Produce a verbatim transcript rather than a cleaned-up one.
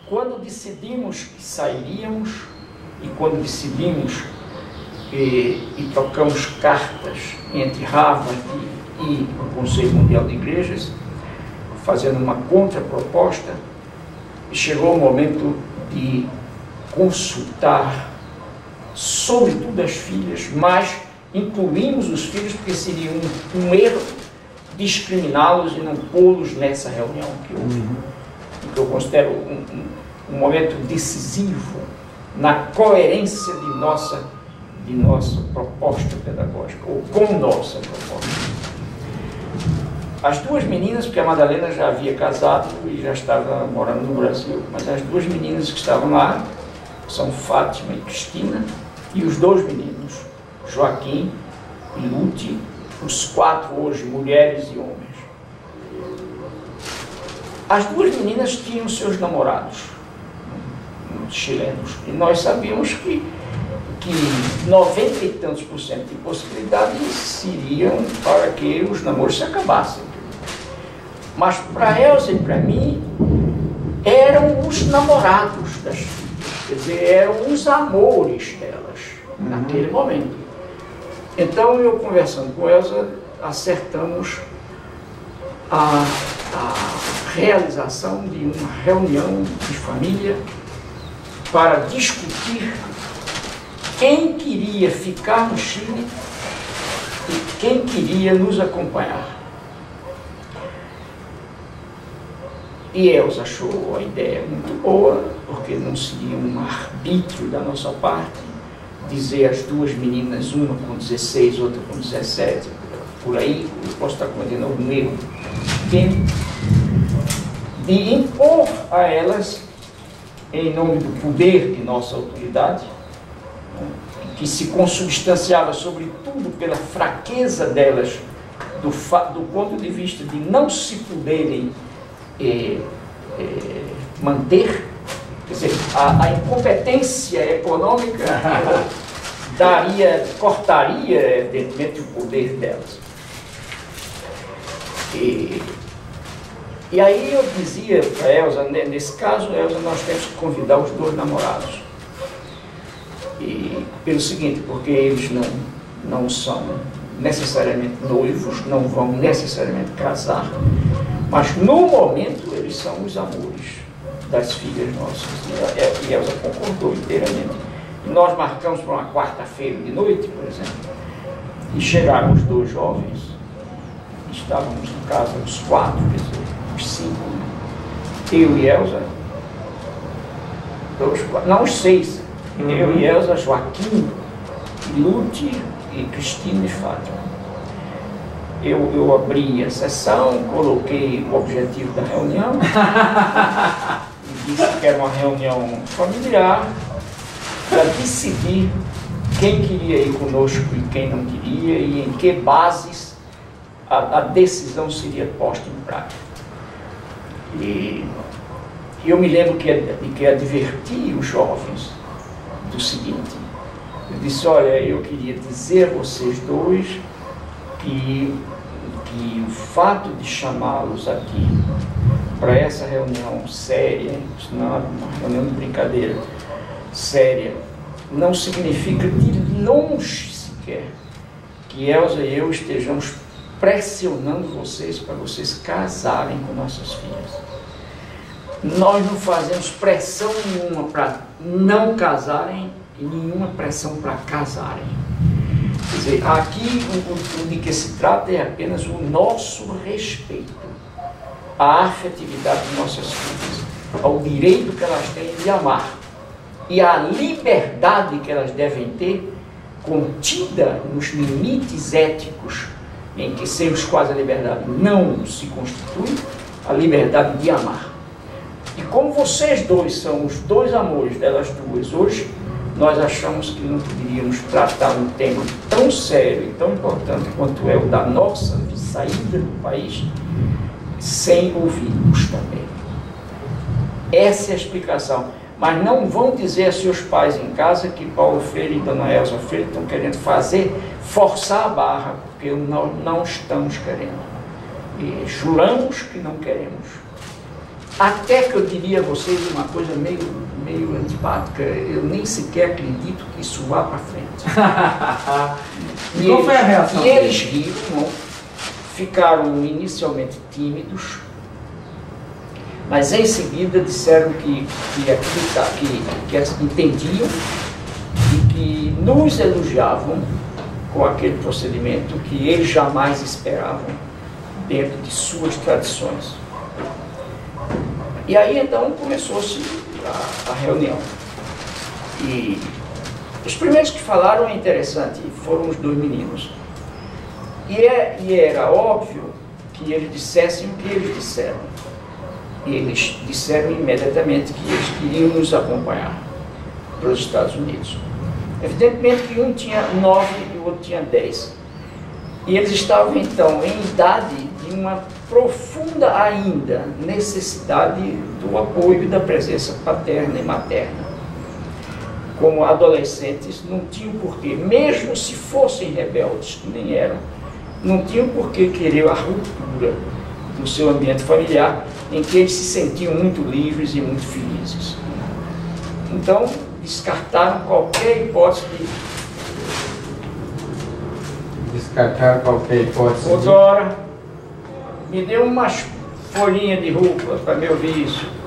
quando decidimos que sairíamos e quando decidimos e, e trocamos cartas entre Harvard e, e o Conselho Mundial de Igrejas, fazendo uma contraproposta, chegou o momento de consultar sobretudo as filhas, mas incluímos os filhos porque seria um, um erro discriminá-los e não pô-los nessa reunião que eu, uhum. que eu considero um, um, um momento decisivo na coerência de nossa, de nossa proposta pedagógica, ou com nossa proposta. As duas meninas, porque a Madalena já havia casado e já estava morando no Brasil, mas as duas meninas que estavam lá são Fátima e Cristina, e os dois meninos, Joaquim e Lute, os quatro hoje, mulheres e homens. As duas meninas tinham seus namorados chilenos, e nós sabíamos que, que noventa e tantos por cento de possibilidades seriam para que os namoros se acabassem. Mas para Elza e para mim, eram os namorados das filhas, quer dizer, eram os amores delas, uhum. naquele momento. Então, eu conversando com Elza, acertamos a, a realização de uma reunião de família para discutir quem queria ficar no Chile e quem queria nos acompanhar. E Elza achou a ideia muito boa, porque não seria um arbítrio da nossa parte dizer as duas meninas, uma com dezesseis, outra com dezessete, por aí, eu posso estar cometendo algum erro, de impor a elas, em nome do poder de nossa autoridade, que se consubstanciava sobretudo pela fraqueza delas, do, do ponto de vista de não se poderem eh, eh, manter, quer dizer, a, a incompetência econômica daria, cortaria evidentemente o poder delas. E, e aí eu dizia para Elza, nesse caso, Elza, nós temos que convidar os dois namorados. E, pelo seguinte, porque eles não, não são necessariamente noivos, não vão necessariamente casar, mas no momento eles são os amores das filhas nossas. E Elza concordou inteiramente. E nós marcamos para uma quarta-feira de noite, por exemplo, e chegaram os dois jovens, estávamos em casa os quatro, quer dizer, os cinco, eu e Elza, dois, quatro, não, os seis, uhum. eu e Elza, Joaquim, Lute e Cristina e Fátima. Eu, eu abri a sessão, coloquei o objetivo da reunião, e disse que era uma reunião familiar, para decidir quem queria ir conosco e quem não queria, e em que bases a, a decisão seria posta em prática. E eu me lembro que, de que adverti os jovens do seguinte: eu disse, olha, eu queria dizer a vocês dois que, que o fato de chamá-los aqui para essa reunião séria, não é uma reunião de brincadeira, séria, não significa de longe sequer que Elza e eu estejamos pressionando vocês para vocês casarem com nossas filhas. Nós não fazemos pressão nenhuma para não casarem e nenhuma pressão para casarem. Quer dizer, aqui o, o de que se trata é apenas o nosso respeito à afetividade de nossas filhas, ao direito que elas têm de amar e à liberdade que elas devem ter contida nos limites éticos em que, sem os quais a liberdade não se constitui, a liberdade de amar. E como vocês dois são os dois amores delas duas hoje, nós achamos que não poderíamos tratar um tema tão sério e tão importante quanto é o da nossa saída do país sem ouvi-los também. Essa é a explicação. Mas não vão dizer a seus pais em casa que Paulo Freire e Dona Elza Freire estão querendo fazer, forçar a barra, porque nós não estamos querendo. E juramos que não queremos. Até que eu diria a vocês uma coisa meio, meio antipática, eu nem sequer acredito que isso vá para frente. E qual foi a reação? E eles riram, ficaram inicialmente tímidos, mas em seguida disseram que, que, acreditavam, que, que entendiam e que nos elogiavam com aquele procedimento que eles jamais esperavam dentro de suas tradições. E aí então começou-se a, a reunião. E os primeiros que falaram é interessante, foram os dois meninos. E, é, e era óbvio que eles dissessem o que eles disseram. E eles disseram imediatamente que eles queriam nos acompanhar para os Estados Unidos. Evidentemente que um tinha nove e o outro tinha dez. E eles estavam então em idade de uma profunda ainda necessidade do apoio e da presença paterna e materna. Como adolescentes, não tinham porquê, mesmo se fossem rebeldes, que nem eram, não tinham porquê querer a ruptura do seu ambiente familiar, em que eles se sentiam muito livres e muito felizes. Então, descartaram qualquer hipótese de... Descartaram qualquer hipótese Outra hora, me deu umas folhinhas de rúcula para me ouvir isso.